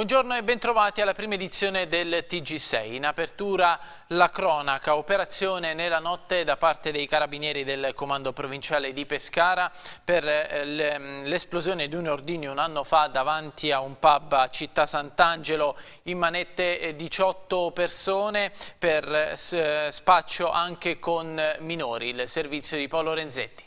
Buongiorno e bentrovati alla prima edizione del TG6. In apertura la cronaca, operazione nella notte da parte dei carabinieri del comando provinciale di Pescara per l'esplosione di un ordigno un anno fa davanti a un pub a Città Sant'Angelo. In manette 18 persone per spaccio anche con minori. Il servizio di Paolo Renzetti.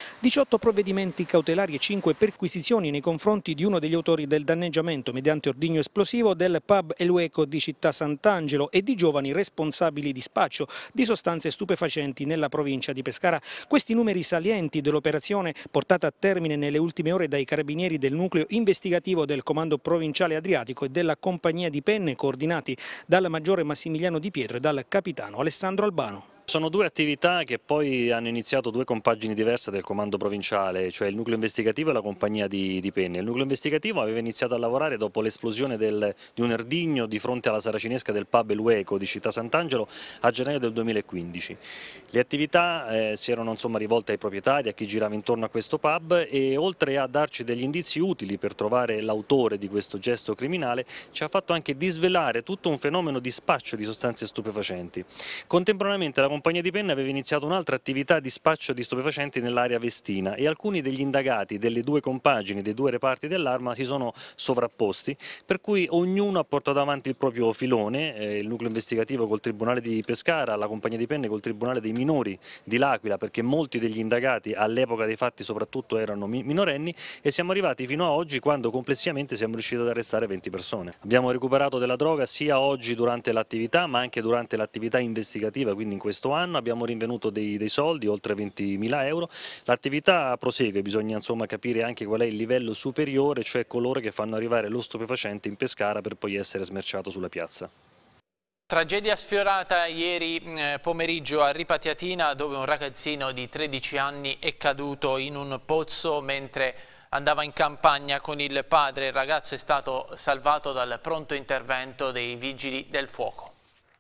18 provvedimenti cautelari e 5 perquisizioni nei confronti di uno degli autori del danneggiamento mediante ordigno esplosivo del pub El Hueco di Città Sant'Angelo e di giovani responsabili di spaccio di sostanze stupefacenti nella provincia di Pescara. Questi numeri salienti dell'operazione portata a termine nelle ultime ore dai carabinieri del nucleo investigativo del Comando Provinciale Adriatico e della Compagnia di Penne, coordinati dal maggiore Massimiliano Di Pietro e dal capitano Alessandro Albano. Sono due attività che poi hanno iniziato due compagini diverse del comando provinciale, cioè il nucleo investigativo e la compagnia di Penne. Il nucleo investigativo aveva iniziato a lavorare dopo l'esplosione di un ordigno di fronte alla saracinesca del pub El Hueco di Città Sant'Angelo a gennaio del 2015. Le attività si erano rivolte ai proprietari, a chi girava intorno a questo pub, e oltre a darci degli indizi utili per trovare l'autore di questo gesto criminale, ci ha fatto anche disvelare tutto un fenomeno di spaccio di sostanze stupefacenti. Contemporaneamente la compagnia di Penne aveva iniziato un'altra attività di spaccio di stupefacenti nell'area vestina e alcuni degli indagati delle due compagini, dei due reparti dell'arma, si sono sovrapposti, per cui ognuno ha portato avanti il proprio filone, il nucleo investigativo col Tribunale di Pescara, la compagnia di Penne col Tribunale dei minori di L'Aquila, perché molti degli indagati all'epoca dei fatti soprattutto erano minorenni, e siamo arrivati fino a oggi, quando complessivamente siamo riusciti ad arrestare 20 persone. Abbiamo recuperato della droga sia oggi durante l'attività ma anche durante l'attività investigativa, quindi in questo anno abbiamo rinvenuto dei soldi, oltre 20.000 euro. L'attività prosegue, bisogna capire anche qual è il livello superiore, cioè coloro che fanno arrivare lo stupefacente in Pescara per poi essere smerciato sulla piazza. Tragedia sfiorata ieri pomeriggio a Ripatiatina, dove un ragazzino di 13 anni è caduto in un pozzo mentre andava in campagna con il padre. Il ragazzo è stato salvato dal pronto intervento dei vigili del fuoco.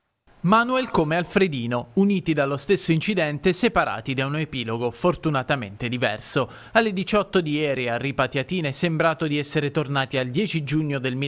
Manuel come Alfredino, uniti dallo stesso incidente, separati da un epilogo fortunatamente diverso. Alle 18 di ieri a Ripatiatina è sembrato di essere tornati al 10 giugno del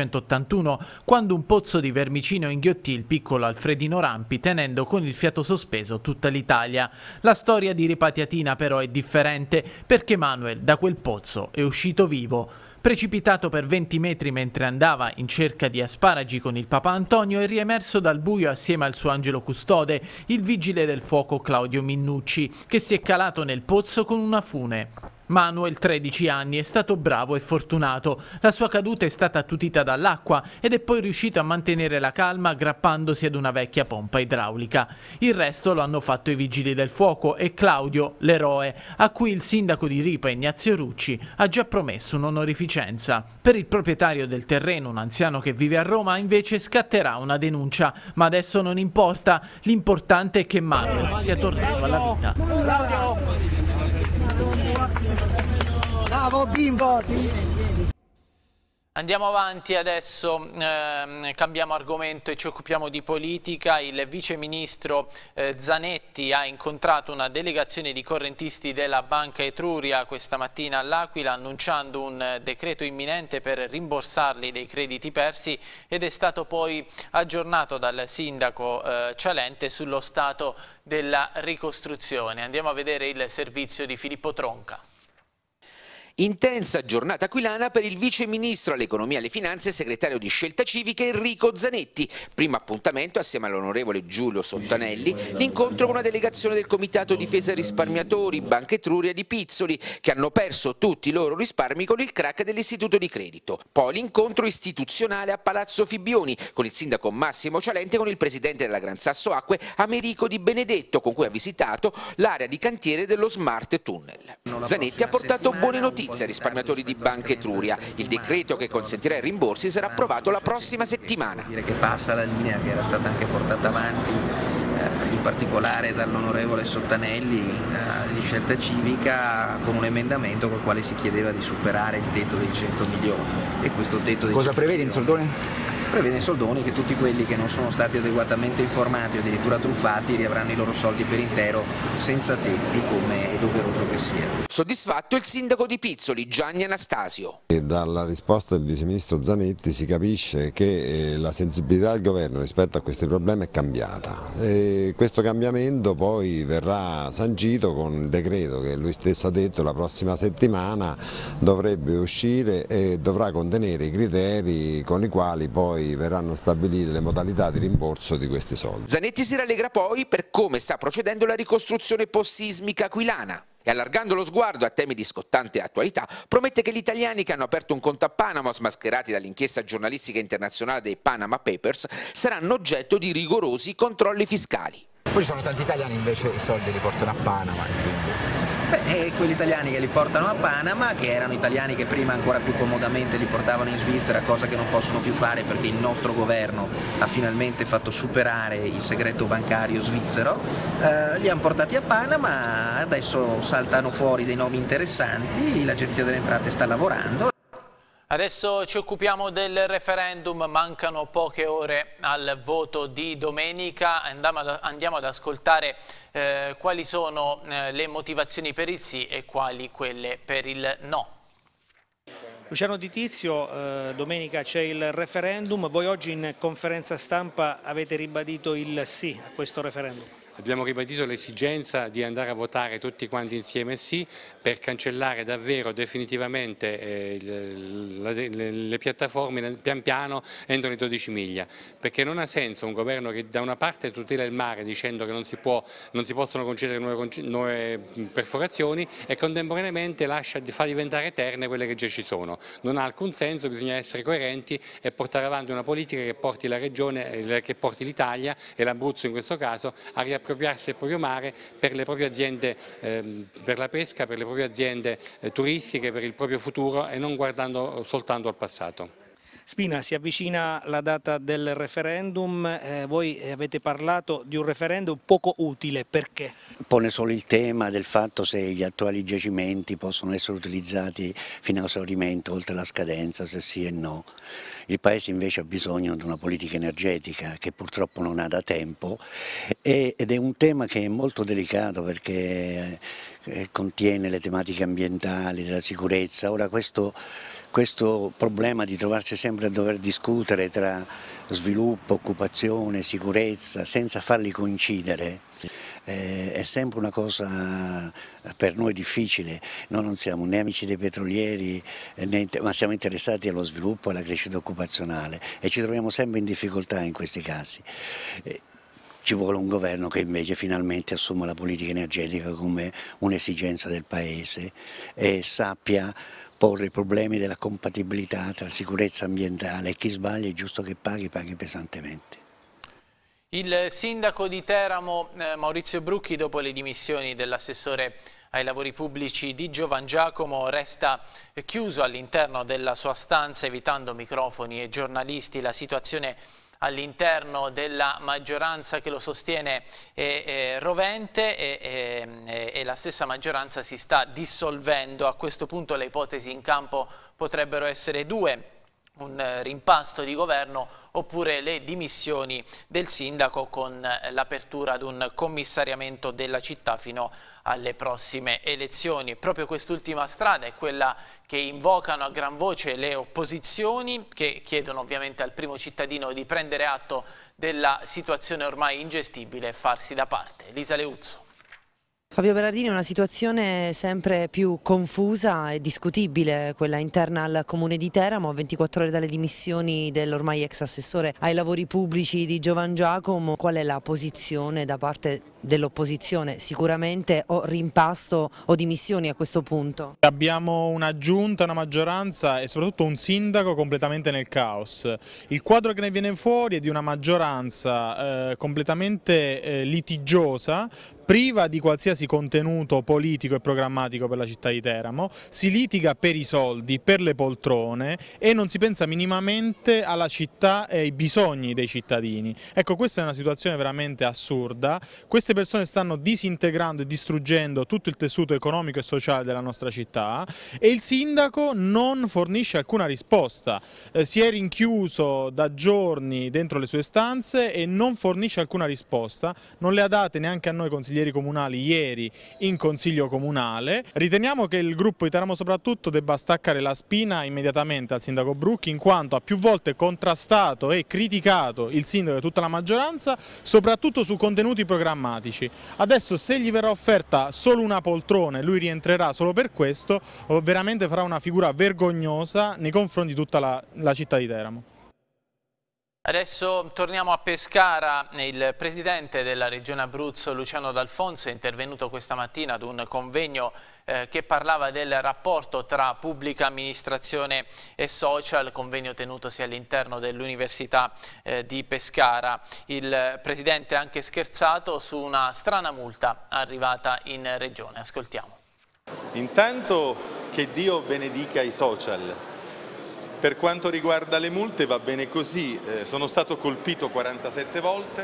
1981, quando un pozzo di vermicino inghiottì il piccolo Alfredino Rampi, tenendo con il fiato sospeso tutta l'Italia. La storia di Ripatiatina però è differente, perché Manuel da quel pozzo è uscito vivo. Precipitato per 20 metri mentre andava in cerca di asparagi con il papà Antonio, è riemerso dal buio assieme al suo angelo custode, il vigile del fuoco Claudio Minnucci, che si è calato nel pozzo con una fune. Manuel, 13 anni, è stato bravo e fortunato. La sua caduta è stata attutita dall'acqua ed è poi riuscito a mantenere la calma aggrappandosi ad una vecchia pompa idraulica. Il resto lo hanno fatto i vigili del fuoco e Claudio, l'eroe, a cui il sindaco di Ripa, Ignazio Rucci, ha già promesso un'onorificenza. Per il proprietario del terreno, un anziano che vive a Roma, invece scatterà una denuncia. Ma adesso non importa, l'importante è che Manuel sia tornato alla vita. Bravo bimbo! Andiamo avanti adesso, cambiamo argomento e ci occupiamo di politica. Il vice ministro Zanetti ha incontrato una delegazione di correntisti della Banca Etruria questa mattina all'Aquila, annunciando un decreto imminente per rimborsarli dei crediti persi, ed è stato poi aggiornato dal sindaco Cialente sullo stato della ricostruzione. Andiamo a vedere il servizio di Filippo Tronca. Intensa giornata aquilana per il vice ministro all'economia e alle finanze e segretario di Scelta Civica Enrico Zanetti. Primo appuntamento assieme all'onorevole Giulio Sottanelli, l'incontro con una delegazione del Comitato Difesa Risparmiatori Banca Etruria di Pizzoli, che hanno perso tutti i loro risparmi con il crack dell'istituto di credito. Poi l'incontro istituzionale a Palazzo Fibbioni con il sindaco Massimo Cialente e con il presidente della Gran Sasso Acque Americo Di Benedetto, con cui ha visitato l'area di cantiere dello Smart Tunnel. Zanetti ha portato buone notizie ai risparmiatori di Banca Etruria. Il decreto che consentirà i rimborsi sarà approvato la prossima settimana. Dire che passa la linea che era stata anche portata avanti in particolare dall'onorevole Sottanelli di Scelta Civica, con un emendamento col quale si chiedeva di superare il tetto dei 100 milioni. E questo tetto cosa prevede in soldoni? prevede in soldoni che tutti quelli che non sono stati adeguatamente informati o addirittura truffati riavranno i loro soldi per intero senza tetti, come è doveroso che sia. Soddisfatto il sindaco di Pizzoli, Gianni Anastasio. E dalla risposta del viceministro Zanetti si capisce che la sensibilità del governo rispetto a questi problemi è cambiata e questo cambiamento poi verrà sancito con il decreto che lui stesso ha detto la prossima settimana dovrebbe uscire e dovrà contenere i criteri con i quali poi verranno stabilite le modalità di rimborso di questi soldi. Zanetti si rallegra poi per come sta procedendo la ricostruzione post-sismica aquilana e allargando lo sguardo a temi di scottante attualità promette che gli italiani che hanno aperto un conto a Panama smascherati dall'inchiesta giornalistica internazionale dei Panama Papers saranno oggetto di rigorosi controlli fiscali. Poi ci sono tanti italiani invece i soldi li portano a Panama. E quegli italiani che li portano a Panama, che erano italiani che prima ancora più comodamente li portavano in Svizzera, cosa che non possono più fare perché il nostro governo ha finalmente fatto superare il segreto bancario svizzero, li hanno portati a Panama, adesso saltano fuori dei nomi interessanti, l'Agenzia delle Entrate sta lavorando. Adesso ci occupiamo del referendum, mancano poche ore al voto di domenica, andiamo ad ascoltare quali sono le motivazioni per il sì e quali quelle per il no. Luciano Di Tizio, domenica c'è il referendum, voi oggi in conferenza stampa avete ribadito il sì a questo referendum. Abbiamo ribadito l'esigenza di andare a votare tutti quanti insieme sì per cancellare davvero definitivamente le piattaforme pian piano entro le 12 miglia, perché non ha senso un governo che da una parte tutela il mare dicendo che non si possono concedere nuove perforazioni e contemporaneamente fa diventare eterne quelle che già ci sono. Non ha alcun senso, bisogna essere coerenti e portare avanti una politica che porti la regione, che porti l'Italia e l'Abruzzo in questo caso a riappropriarsi del proprio mare per le proprie aziende, per la pesca, per le proprie aziende turistiche, per il proprio futuro e non guardando soltanto al passato. Spina, si avvicina la data del referendum, voi avete parlato di un referendum poco utile, perché? Pone solo il tema del fatto se gli attuali giacimenti possono essere utilizzati fino a esaurimento oltre la scadenza, se sì e no. Il Paese invece ha bisogno di una politica energetica che purtroppo non ha da tempo ed è un tema che è molto delicato perché contiene le tematiche ambientali, della sicurezza. Ora questo problema di trovarsi sempre a dover discutere tra sviluppo, occupazione, sicurezza senza farli coincidere è sempre una cosa per noi difficile. Noi non siamo né amici dei petrolieri, ma siamo interessati allo sviluppo e alla crescita occupazionale e ci troviamo sempre in difficoltà in questi casi. Ci vuole un governo che invece finalmente assuma la politica energetica come un'esigenza del Paese e sappia porre i problemi della compatibilità tra sicurezza ambientale e chi sbaglia è giusto che paghi pesantemente. Il sindaco di Teramo, Maurizio Brucchi, dopo le dimissioni dell'assessore ai lavori pubblici di Giovangiacomo, resta chiuso all'interno della sua stanza evitando microfoni e giornalisti. La situazione all'interno della maggioranza che lo sostiene è rovente e la stessa maggioranza si sta dissolvendo. A questo punto le ipotesi in campo potrebbero essere due: un rimpasto di governo oppure le dimissioni del sindaco con l'apertura ad un commissariamento della città fino alle prossime elezioni. Proprio quest'ultima strada è quella che invocano a gran voce le opposizioni, che chiedono ovviamente al primo cittadino di prendere atto della situazione ormai ingestibile e farsi da parte. Elisa Leuzzo. Fabio Berardini, una situazione sempre più confusa e discutibile, quella interna al comune di Teramo, a 24 ore dalle dimissioni dell'ormai ex assessore ai lavori pubblici di Giovangiacomo. Qual è la posizione da parte dell'opposizione? Sicuramente o rimpasto o dimissioni a questo punto. Abbiamo una giunta, una maggioranza e soprattutto un sindaco completamente nel caos. Il quadro che ne viene fuori è di una maggioranza completamente litigiosa, priva di qualsiasi contenuto politico e programmatico per la città di Teramo. Si litiga per i soldi, per le poltrone e non si pensa minimamente alla città e ai bisogni dei cittadini. Ecco, questa è una situazione veramente assurda. Questa queste persone stanno disintegrando e distruggendo tutto il tessuto economico e sociale della nostra città e il sindaco non fornisce alcuna risposta. Si è rinchiuso da giorni dentro le sue stanze e non fornisce alcuna risposta, non le ha date neanche a noi consiglieri comunali ieri in consiglio comunale. Riteniamo che il gruppo di Teramo soprattutto debba staccare la spina immediatamente al sindaco Brucchi, in quanto ha più volte contrastato e criticato il sindaco e tutta la maggioranza, soprattutto su contenuti programmatici. Adesso se gli verrà offerta solo una poltrona e lui rientrerà solo per questo, veramente farà una figura vergognosa nei confronti di tutta la città di Teramo. Adesso torniamo a Pescara. Il presidente della Regione Abruzzo, Luciano D'Alfonso, è intervenuto questa mattina ad un convegno che parlava del rapporto tra pubblica amministrazione e social, convegno tenutosi all'interno dell'Università di Pescara. Il presidente ha anche scherzato su una strana multa arrivata in Regione. Ascoltiamo. Intanto che Dio benedica i social. Per quanto riguarda le multe va bene così, sono stato colpito 47 volte,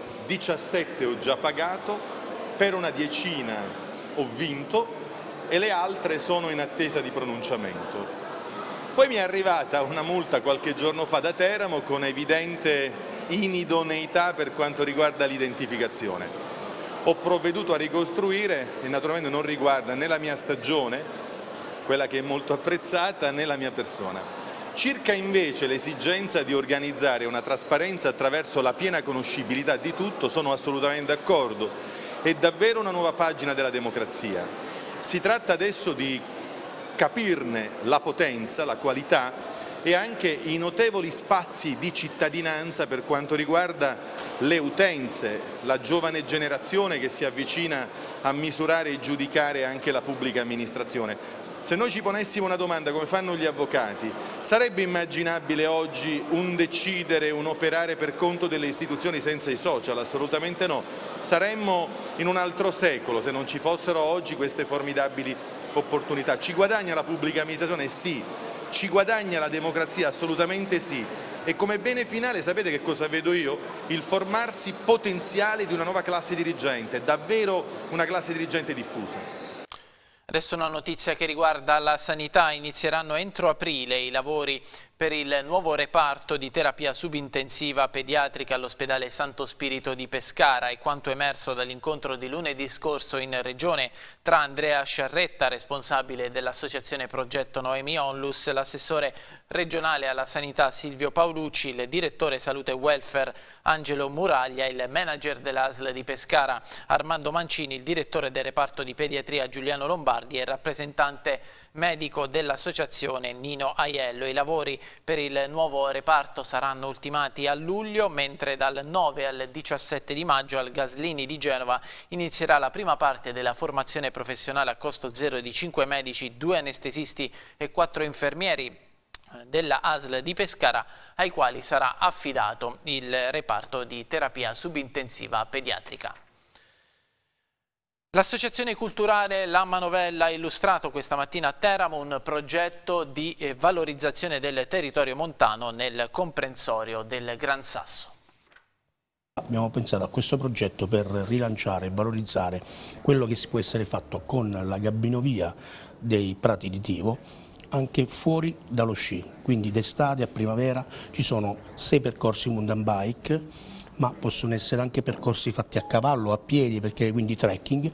17 ho già pagato, per una decina ho vinto e le altre sono in attesa di pronunciamento. Poi mi è arrivata una multa qualche giorno fa da Teramo con evidente inidoneità per quanto riguarda l'identificazione. Ho provveduto a ricostruire e naturalmente non riguarda né la mia stagione, quella che è molto apprezzata, né la mia persona. Circa invece l'esigenza di organizzare una trasparenza attraverso la piena conoscibilità di tutto, sono assolutamente d'accordo. È davvero una nuova pagina della democrazia. Si tratta adesso di capirne la potenza, la qualità e anche i notevoli spazi di cittadinanza per quanto riguarda le utenze, la giovane generazione che si avvicina a misurare e giudicare anche la pubblica amministrazione. Se noi ci ponessimo una domanda come fanno gli avvocati, sarebbe immaginabile oggi un decidere, un operare per conto delle istituzioni senza i social? Assolutamente no. Saremmo in un altro secolo se non ci fossero oggi queste formidabili opportunità. Ci guadagna la pubblica amministrazione? Sì. Ci guadagna la democrazia? Assolutamente sì. E come bene finale sapete che cosa vedo io? Il formarsi potenziale di una nuova classe dirigente, davvero una classe dirigente diffusa. Adesso una notizia che riguarda la sanità. Inizieranno entro aprile i lavori per il nuovo reparto di terapia subintensiva pediatrica all'ospedale Santo Spirito di Pescara. È quanto emerso dall'incontro di lunedì scorso in Regione tra Andrea Sciarretta, responsabile dell'associazione Progetto Noemi Onlus, l'assessore regionale alla sanità Silvio Paolucci, il direttore salute e welfare Angelo Muraglia, il manager dell'ASL di Pescara Armando Mancini, il direttore del reparto di pediatria Giuliano Lombardi e il rappresentante medico dell'associazione Nino Aiello. I lavori per il nuovo reparto saranno ultimati a luglio, mentre dal 9 al 17 di maggio al Gaslini di Genova inizierà la prima parte della formazione professionale a costo zero di 5 medici, 2 anestesisti e 4 infermieri della ASL di Pescara, ai quali sarà affidato il reparto di terapia subintensiva pediatrica. L'associazione culturale La Manovella ha illustrato questa mattina a Teramo un progetto di valorizzazione del territorio montano nel comprensorio del Gran Sasso. Abbiamo pensato a questo progetto per rilanciare e valorizzare quello che può essere fatto con la gabbinovia dei Prati di Tivo, anche fuori dallo sci, quindi d'estate a primavera ci sono 6 percorsi mountain bike, ma possono essere anche percorsi fatti a cavallo, a piedi, perché quindi trekking,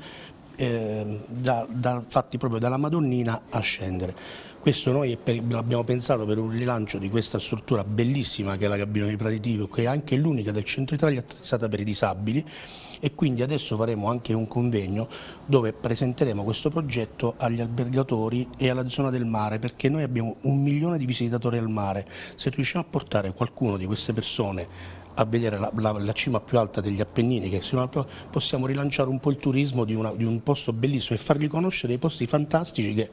fatti proprio dalla Madonnina a scendere. Questo noi l'abbiamo pensato per un rilancio di questa struttura bellissima che è la Gabbiano di Prati Tivo, che è anche l'unica del centro Italia attrezzata per i disabili, e quindi adesso faremo anche un convegno dove presenteremo questo progetto agli albergatori e alla zona del mare, perché noi abbiamo 1 milione di visitatori al mare. Se riusciamo a portare qualcuno di queste persone a vedere la cima più alta degli Appennini, che possiamo rilanciare un po' il turismo di un posto bellissimo e fargli conoscere dei posti fantastici che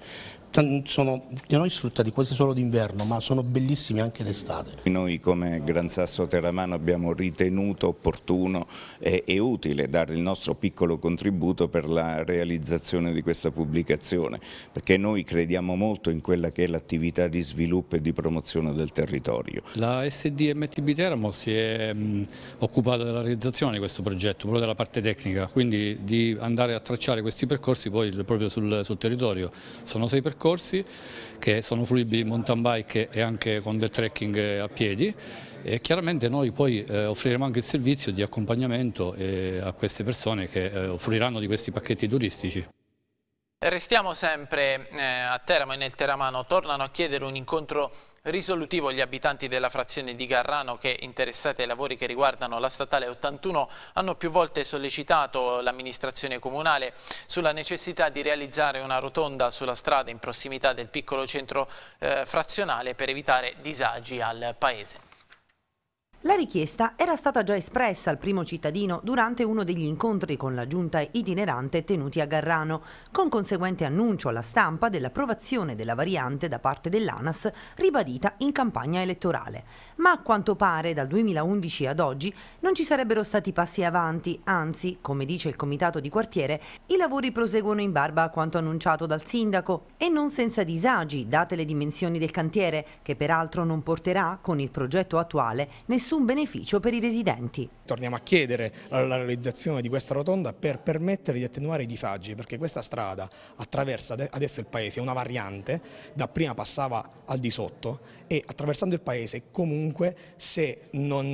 sono da noi sfruttati quasi solo d'inverno, ma sono bellissimi anche d'estate. Noi come Gran Sasso Terramano abbiamo ritenuto opportuno e utile dare il nostro piccolo contributo per la realizzazione di questa pubblicazione, perché noi crediamo molto in quella che è l'attività di sviluppo e di promozione del territorio. La SDMTB Teramo si è occupata della realizzazione di questo progetto, proprio della parte tecnica, quindi di andare a tracciare questi percorsi poi proprio sul territorio. Sono 6 percorsi che sono fruibili in mountain bike e anche con del trekking a piedi, e chiaramente noi poi offriremo anche il servizio di accompagnamento a queste persone che offriranno di questi pacchetti turistici. Restiamo sempre a Teramo e nel Teramano. Tornano a chiedere un incontro risolutivo gli abitanti della frazione di Garrano che, interessati ai lavori che riguardano la statale 81, hanno più volte sollecitato l'amministrazione comunale sulla necessità di realizzare una rotonda sulla strada in prossimità del piccolo centro frazionale per evitare disagi al paese. La richiesta era stata già espressa al primo cittadino durante uno degli incontri con la giunta itinerante tenuti a Garrano, con conseguente annuncio alla stampa dell'approvazione della variante da parte dell'ANAS ribadita in campagna elettorale. Ma a quanto pare dal 2011 ad oggi non ci sarebbero stati passi avanti, anzi, come dice il comitato di quartiere, i lavori proseguono in barba a quanto annunciato dal sindaco e non senza disagi, date le dimensioni del cantiere, che peraltro non porterà, con il progetto attuale, nessun beneficio per i residenti. Torniamo a chiedere la realizzazione di questa rotonda per permettere di attenuare i disagi, perché questa strada attraversa adesso il paese, è una variante, dapprima passava al di sotto e attraversando il paese comunque se non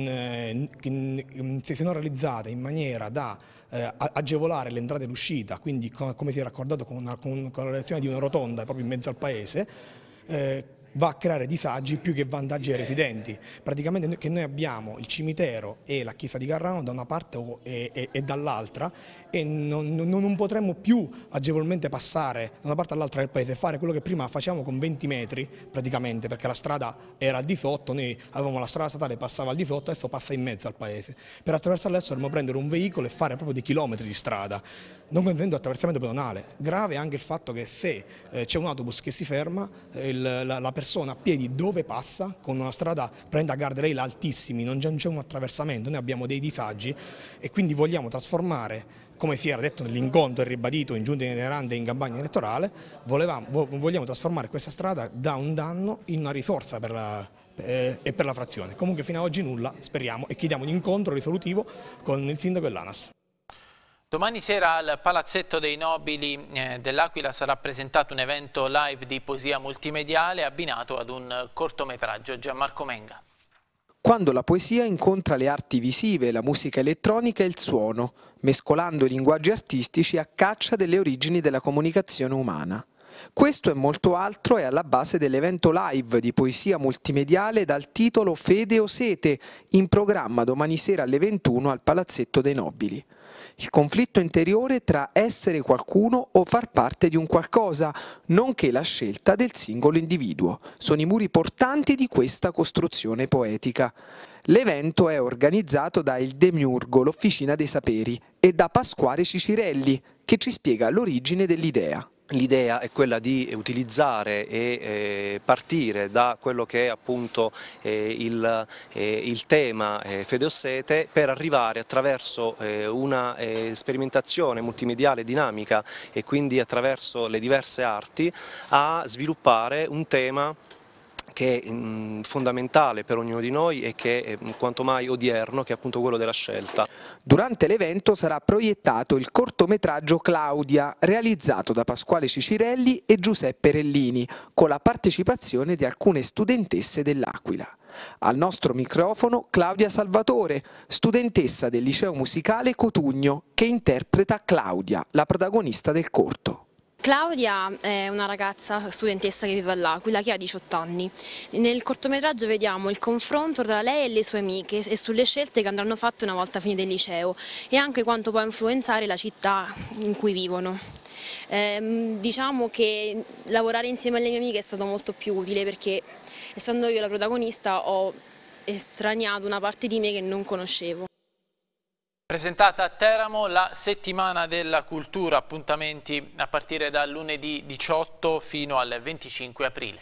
realizzata in maniera da agevolare l'entrata e l'uscita, quindi come si era accordato con la realizzazione di una rotonda proprio in mezzo al paese, va a creare disagi più che vantaggi ai residenti. Praticamente che noi abbiamo il cimitero e la chiesa di Garrano da una parte e dall'altra e non potremmo più agevolmente passare da una parte all'altra del paese e fare quello che prima facevamo con 20 metri praticamente, perché la strada era al di sotto, noi avevamo la strada statale passava al di sotto, adesso passa in mezzo al paese. Per attraversarla adesso dovremmo prendere un veicolo e fare proprio dei chilometri di strada, non consentendo attraversamento pedonale. Grave anche il fatto che se c'è un autobus che si ferma, la persona a piedi dove passa, con una strada prende a guardrail altissimi, non c'è un attraversamento, noi abbiamo dei disagi e quindi vogliamo trasformare, come si era detto nell'incontro e ribadito in giunta itinerante e in campagna elettorale, vogliamo trasformare questa strada da un danno in una risorsa per la frazione. Comunque fino ad oggi nulla, speriamo, e chiediamo un incontro risolutivo con il sindaco e l'ANAS. Domani sera al Palazzetto dei Nobili dell'Aquila sarà presentato un evento live di poesia multimediale abbinato ad un cortometraggio. Gianmarco Menga. Quando la poesia incontra le arti visive, la musica elettronica e il suono, mescolando i linguaggi artistici a caccia delle origini della comunicazione umana. Questo e molto altro è alla base dell'evento live di poesia multimediale dal titolo Fede o Sete, in programma domani sera alle 21 al Palazzetto dei Nobili. Il conflitto interiore tra essere qualcuno o far parte di un qualcosa, nonché la scelta del singolo individuo, sono i muri portanti di questa costruzione poetica. L'evento è organizzato da Il Demiurgo, l'Officina dei Saperi, e da Pasquale Cicirelli, che ci spiega l'origine dell'idea. L'idea è quella di utilizzare e partire da quello che è appunto il tema Fede o Sete per arrivare attraverso una sperimentazione multimediale dinamica e quindi attraverso le diverse arti a sviluppare un tema che è fondamentale per ognuno di noi e che è quanto mai odierno, che è appunto quello della scelta. Durante l'evento sarà proiettato il cortometraggio Claudia, realizzato da Pasquale Cicirelli e Giuseppe Rellini, con la partecipazione di alcune studentesse dell'Aquila. Al nostro microfono Claudia Salvatore, studentessa del liceo musicale Cotugno, che interpreta Claudia, la protagonista del corto. Claudia è una ragazza studentessa che vive all'Aquila, che ha 18 anni. Nel cortometraggio vediamo il confronto tra lei e le sue amiche e sulle scelte che andranno fatte una volta finito il liceo e anche quanto può influenzare la città in cui vivono. Diciamo che lavorare insieme alle mie amiche è stato molto più utile perché, essendo io la protagonista, ho estraniato una parte di me che non conoscevo. Presentata a Teramo la settimana della cultura, appuntamenti a partire dal lunedì 18 fino al 25 aprile.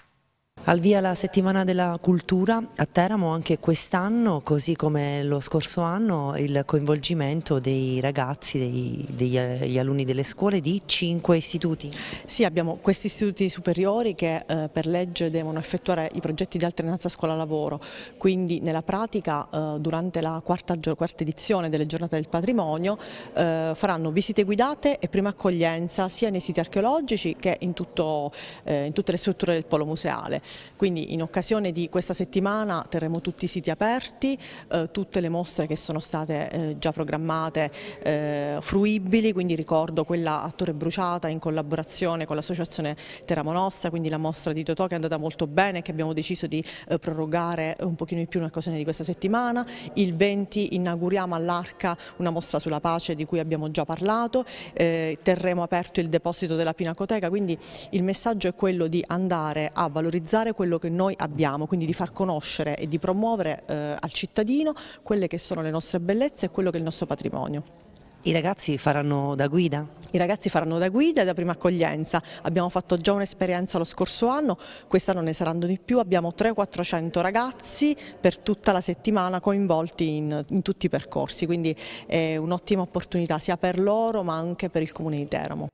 Al via la settimana della cultura a Teramo anche quest'anno, così come lo scorso anno, il coinvolgimento dei ragazzi, degli alunni delle scuole di 5 istituti. Sì, abbiamo questi istituti superiori che per legge devono effettuare i progetti di alternanza scuola-lavoro, quindi nella pratica durante la quarta edizione delle giornate del patrimonio faranno visite guidate e prima accoglienza sia nei siti archeologici che in tutte le strutture del polo museale. Quindi in occasione di questa settimana terremo tutti i siti aperti, tutte le mostre che sono state già programmate fruibili, quindi ricordo quella a Torre Bruciata in collaborazione con l'associazione Teramo Nostra, quindi la mostra di Totò che è andata molto bene e che abbiamo deciso di prorogare un pochino di più in occasione di questa settimana. Il 20 inauguriamo all'Arca una mostra sulla pace di cui abbiamo già parlato, terremo aperto il deposito della Pinacoteca, quindi il messaggio è quello di andare a valorizzare quello che noi abbiamo, quindi di far conoscere e di promuovere al cittadino quelle che sono le nostre bellezze e quello che è il nostro patrimonio. I ragazzi faranno da guida? I ragazzi faranno da guida e da prima accoglienza. Abbiamo fatto già un'esperienza lo scorso anno, quest'anno ne saranno di più, abbiamo 300-400 ragazzi per tutta la settimana coinvolti in tutti i percorsi, quindi è un'ottima opportunità sia per loro ma anche per il Comune di Teramo.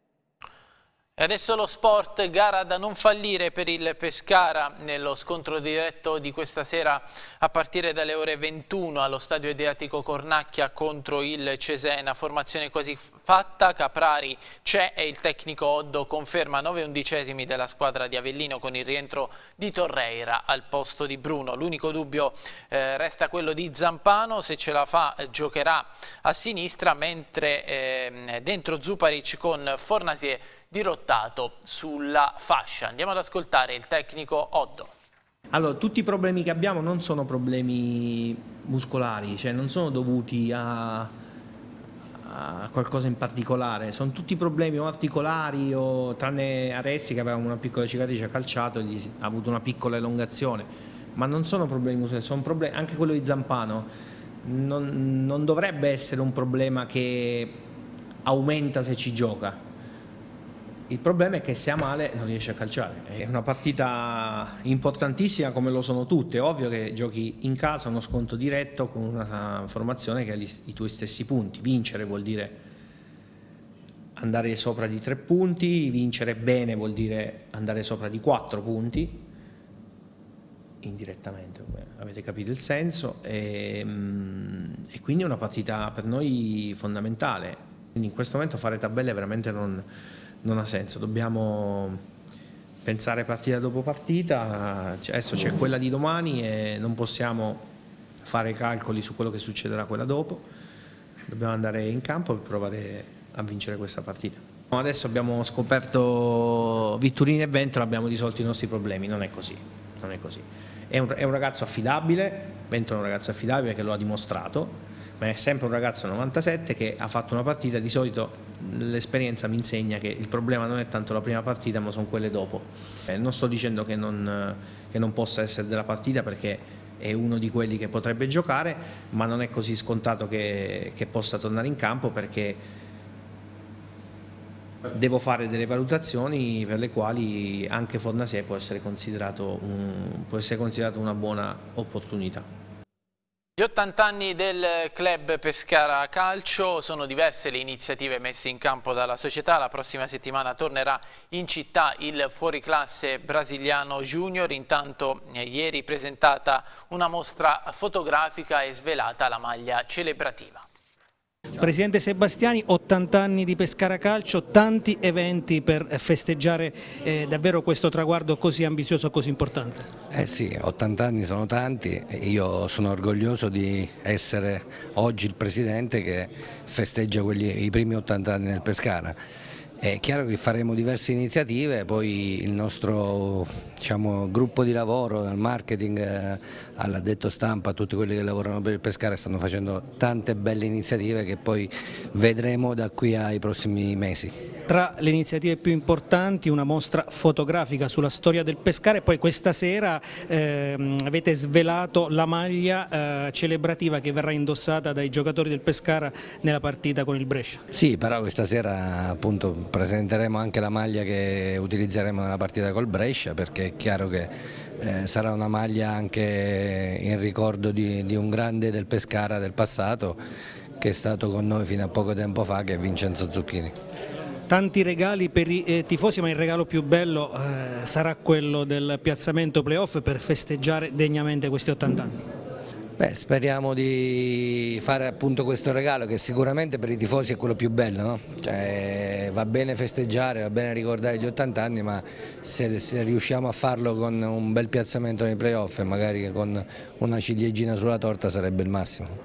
E adesso lo sport, gara da non fallire per il Pescara nello scontro diretto di questa sera a partire dalle ore 21 allo stadio Adriatico Cornacchia contro il Cesena. Formazione quasi fatta, Caprari c'è e il tecnico Oddo conferma 9/11 della squadra di Avellino con il rientro di Torreira al posto di Bruno. L'unico dubbio resta quello di Zampano, se ce la fa giocherà a sinistra, mentre dentro Zuparic con Fornasier dirottato sulla fascia. Andiamo ad ascoltare il tecnico Oddo. Allora, tutti i problemi che abbiamo non sono problemi muscolari, cioè non sono dovuti a qualcosa in particolare, sono tutti problemi o articolari o tranne Aresti che aveva una piccola cicatrice, ha calciato e ha avuto una piccola elongazione, ma non sono problemi muscolari, sono problemi, anche quello di Zampano non dovrebbe essere un problema che aumenta se ci gioca. Il problema è che se ha male non riesce a calciare. È una partita importantissima come lo sono tutte. È ovvio che giochi in casa uno scontro diretto con una formazione che ha i tuoi stessi punti. Vincere vuol dire andare sopra di 3 punti, vincere bene vuol dire andare sopra di 4 punti, indirettamente, avete capito il senso, e quindi è una partita per noi fondamentale. Quindi in questo momento fare tabelle veramente non ha senso, dobbiamo pensare partita dopo partita. Adesso c'è quella di domani e non possiamo fare calcoli su quello che succederà quella dopo, dobbiamo andare in campo per provare a vincere questa partita. Adesso abbiamo scoperto Vitturini e Ventola, abbiamo risolto i nostri problemi, non è così, non è così. È un ragazzo affidabile, Ventola è un ragazzo affidabile che lo ha dimostrato, ma è sempre un ragazzo 97 che ha fatto una partita. Di solito l'esperienza mi insegna che il problema non è tanto la prima partita ma sono quelle dopo. Non sto dicendo che non possa essere della partita, perché è uno di quelli che potrebbe giocare, ma non è così scontato che possa tornare in campo, perché devo fare delle valutazioni per le quali anche Fornasier può essere considerato una buona opportunità. Gli 80 anni del club Pescara Calcio, sono diverse le iniziative messe in campo dalla società. La prossima settimana tornerà in città il fuoriclasse brasiliano junior. Intanto ieri presentata una mostra fotografica e svelata la maglia celebrativa. Presidente Sebastiani, 80 anni di Pescara Calcio, tanti eventi per festeggiare davvero questo traguardo così ambizioso, così importante. Sì, 80 anni sono tanti, io sono orgoglioso di essere oggi il Presidente che festeggia i primi 80 anni del Pescara. È chiaro che faremo diverse iniziative, poi il nostro diciamo, gruppo di lavoro, dal marketing all'addetto stampa, a tutti quelli che lavorano per il Pescara, stanno facendo tante belle iniziative che poi vedremo da qui ai prossimi mesi. Tra le iniziative più importanti una mostra fotografica sulla storia del Pescara e poi questa sera avete svelato la maglia celebrativa che verrà indossata dai giocatori del Pescara nella partita con il Brescia. Sì, però questa sera appunto presenteremo anche la maglia che utilizzeremo nella partita col Brescia, perché è chiaro che sarà una maglia anche in ricordo di un grande del Pescara del passato che è stato con noi fino a poco tempo fa, che è Vincenzo Zucchini. Tanti regali per i tifosi, ma il regalo più bello sarà quello del piazzamento playoff per festeggiare degnamente questi 80 anni. Beh, speriamo di fare appunto questo regalo, che sicuramente per i tifosi è quello più bello, no? Cioè, va bene festeggiare, va bene ricordare gli 80 anni, ma se riusciamo a farlo con un bel piazzamento nei playoff e magari con una ciliegina sulla torta sarebbe il massimo.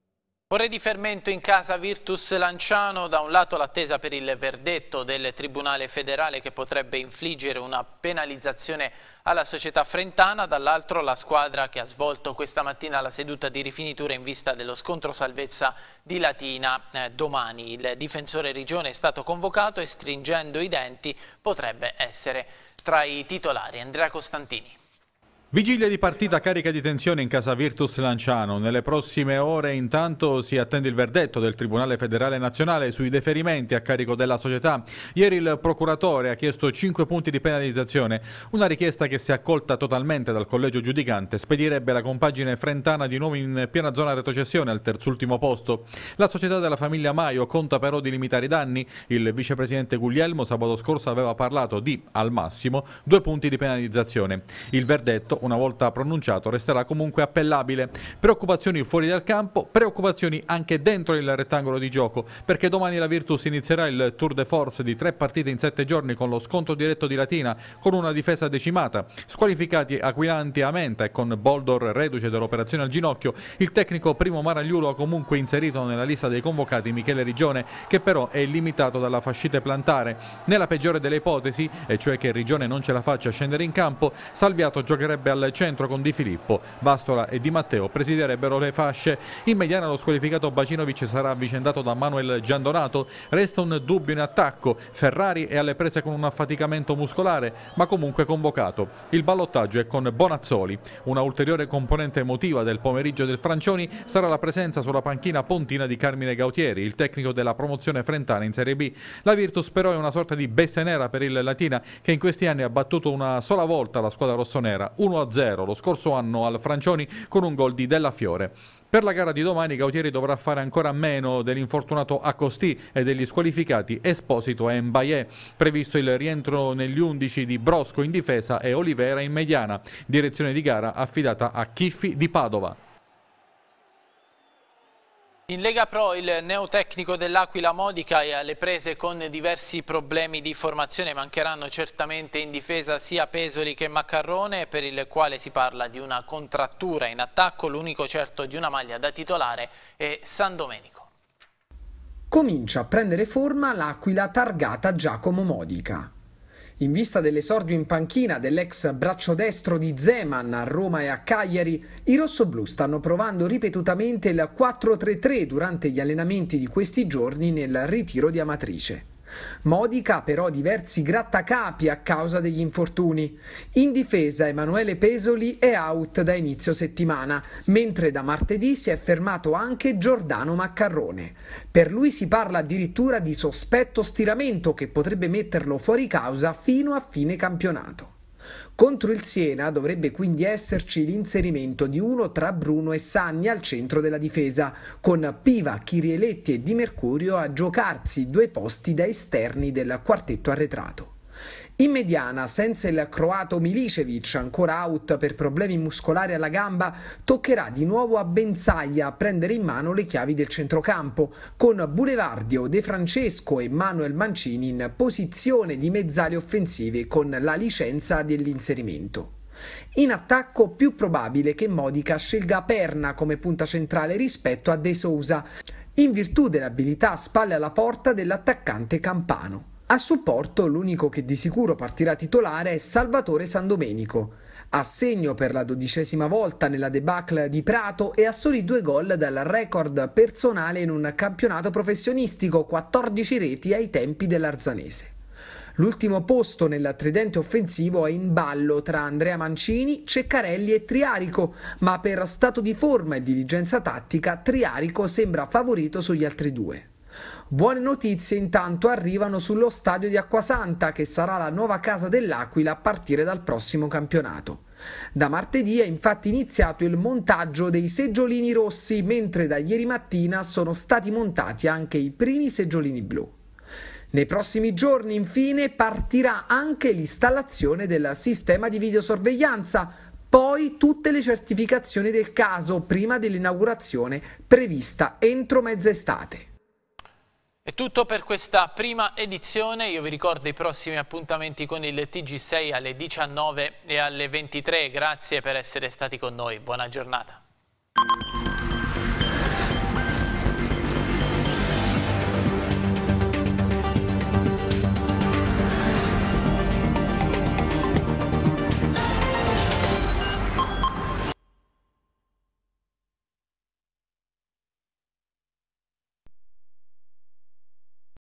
Ore di fermento in casa Virtus Lanciano, da un lato l'attesa per il verdetto del Tribunale federale che potrebbe infliggere una penalizzazione alla società frentana, dall'altro la squadra che ha svolto questa mattina la seduta di rifinitura in vista dello scontro salvezza di Latina domani. Il difensore Rigione è stato convocato e, stringendo i denti, potrebbe essere tra i titolari. Andrea Costantini. Vigilia di partita carica di tensione in casa Virtus Lanciano. Nelle prossime ore intanto si attende il verdetto del Tribunale Federale Nazionale sui deferimenti a carico della società. Ieri il procuratore ha chiesto 5 punti di penalizzazione, una richiesta che, se accolta totalmente dal collegio giudicante, spedirebbe la compagine frentana di nuovo in piena zona retrocessione al terzultimo posto. La società della famiglia Maio conta però di limitare i danni. Il vicepresidente Guglielmo sabato scorso aveva parlato di, al massimo, 2 punti di penalizzazione. Il verdetto, una volta pronunciato, resterà comunque appellabile. Preoccupazioni fuori dal campo, preoccupazioni anche dentro il rettangolo di gioco, perché domani la Virtus inizierà il tour de force di 3 partite in 7 giorni con lo scontro diretto di Latina, con una difesa decimata, squalificati Aquilani e Amenta e con Boldor reduce dell'operazione al ginocchio. Il tecnico Primo Maragliulo ha comunque inserito nella lista dei convocati Michele Rigione, che però è limitato dalla fascite plantare. Nella peggiore delle ipotesi, e cioè che Rigione non ce la faccia scendere in campo, Salviato giocherebbe al centro con Di Filippo. Vastola e Di Matteo presiderebbero le fasce. In mediana lo squalificato Bacinovic sarà avvicendato da Manuel Giandonato. Resta un dubbio in attacco. Ferrari è alle prese con un affaticamento muscolare, ma comunque convocato. Il ballottaggio è con Bonazzoli. Una ulteriore componente emotiva del pomeriggio del Francioni sarà la presenza sulla panchina pontina di Carmine Gautieri, il tecnico della promozione frentana in Serie B. La Virtus però è una sorta di bestia nera per il Latina, che in questi anni ha battuto una sola volta la squadra rossonera, 1-0 lo scorso anno al Francioni con un gol di Della Fiore. Per la gara di domani Gautieri dovrà fare ancora meno dell'infortunato Accosti e degli squalificati Esposito e Mbaye. Previsto il rientro negli 11 di Brosco in difesa e Olivera in mediana. Direzione di gara affidata a Chiffi di Padova. In Lega Pro il neotecnico dell'Aquila Modica è alle prese con diversi problemi di formazione. Mancheranno certamente in difesa sia Pesoli che Maccarrone, per il quale si parla di una contrattura in attacco. L'unico certo di una maglia da titolare è San Domenico. Comincia a prendere forma l'Aquila targata Giacomo Modica. In vista dell'esordio in panchina dell'ex braccio destro di Zeman a Roma e a Cagliari, i rossoblù stanno provando ripetutamente il 4-3-3 durante gli allenamenti di questi giorni nel ritiro di Amatrice. Modica ha però diversi grattacapi a causa degli infortuni. In difesa Emanuele Pesoli è out da inizio settimana, mentre da martedì si è fermato anche Giordano Maccarrone. Per lui si parla addirittura di sospetto stiramento che potrebbe metterlo fuori causa fino a fine campionato. Contro il Siena dovrebbe quindi esserci l'inserimento di uno tra Bruno e Sagni al centro della difesa, con Piva, Chirieletti e Di Mercurio a giocarsi 2 posti da esterni del quartetto arretrato. In mediana, senza il croato Milicevic, ancora out per problemi muscolari alla gamba, toccherà di nuovo a Benzaglia a prendere in mano le chiavi del centrocampo, con Boulevardio, De Francesco e Manuel Mancini in posizione di mezzali offensive con la licenza dell'inserimento. In attacco più probabile che Modica scelga Perna come punta centrale rispetto a De Sousa, in virtù dell'abilità a spalle alla porta dell'attaccante campano. A supporto l'unico che di sicuro partirà titolare è Salvatore Sandomenico. A segno per la 12ª volta nella debacle di Prato e a soli 2 gol dal record personale in un campionato professionistico, 14 reti ai tempi dell'Arzanese. L'ultimo posto nel tridente offensivo è in ballo tra Andrea Mancini, Ceccarelli e Triarico, ma per stato di forma e diligenza tattica Triarico sembra favorito sugli altri 2. Buone notizie intanto arrivano sullo stadio di Acquasanta, che sarà la nuova casa dell'Aquila a partire dal prossimo campionato. Da martedì è infatti iniziato il montaggio dei seggiolini rossi, mentre da ieri mattina sono stati montati anche i primi seggiolini blu. Nei prossimi giorni, infine, partirà anche l'installazione del sistema di videosorveglianza, poi tutte le certificazioni del caso prima dell'inaugurazione prevista entro mezza estate. È tutto per questa prima edizione, io vi ricordo i prossimi appuntamenti con il TG6 alle 19 e alle 23, grazie per essere stati con noi, buona giornata.